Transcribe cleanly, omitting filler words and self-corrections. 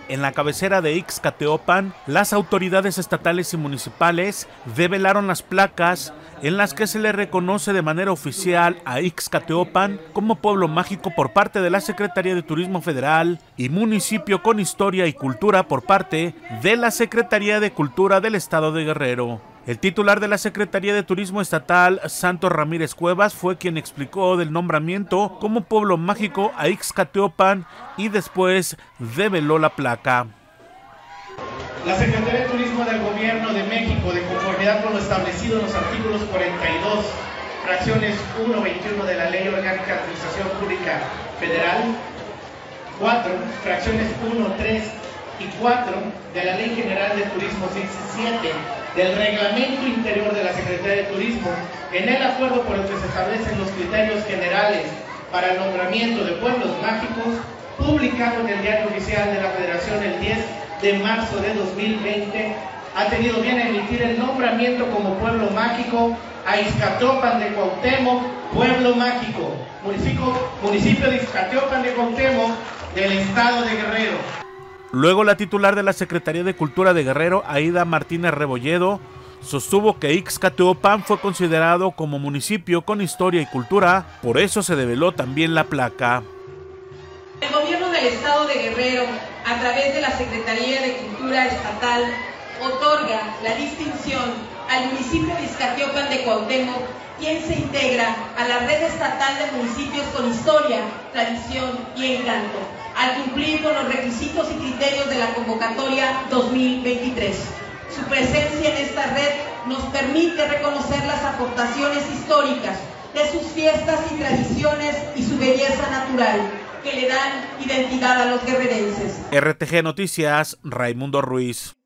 En la cabecera de Ixcateopan, las autoridades estatales y municipales develaron las placas en las que se le reconoce de manera oficial a Ixcateopan como pueblo mágico por parte de la Secretaría de Turismo Federal y municipio con historia y cultura por parte de la Secretaría de Cultura del Estado de Guerrero. El titular de la Secretaría de Turismo Estatal, Santos Ramírez Cuevas, fue quien explicó del nombramiento como pueblo mágico a Ixcateopan y después develó la placa. La Secretaría de Turismo del Gobierno de México, de conformidad con lo establecido en los artículos 42, fracciones 1, 21 de la Ley Orgánica de Administración Pública Federal, 4, fracciones 1, 3 y 4 de la Ley General de Turismo 67, del Reglamento Interior de la Secretaría de Turismo, en el acuerdo por el que se establecen los criterios generales para el nombramiento de pueblos mágicos, publicado en el Diario Oficial de la Federación el 10 de marzo de 2020, ha tenido bien a emitir el nombramiento como pueblo mágico a Ixcateopan de Cuauhtémoc, pueblo mágico, municipio de Ixcateopan de Cuauhtémoc, del estado de Guerrero. Luego, la titular de la Secretaría de Cultura de Guerrero, Aida Martínez Rebolledo, sostuvo que Ixcateopan fue considerado como municipio con historia y cultura, por eso se develó también la placa. El gobierno del estado de Guerrero, a través de la Secretaría de Cultura Estatal, otorga la distinción al municipio de Ixcateopan de Cuauhtémoc, quien se integra a la red estatal de municipios con historia, tradición y encanto, al cumplir con los requisitos y criterios de la convocatoria 2023. Su presencia en esta red nos permite reconocer las aportaciones históricas de sus fiestas y tradiciones y su belleza natural, que le dan identidad a los guerrerenses. RTG Noticias, Raimundo Ruiz.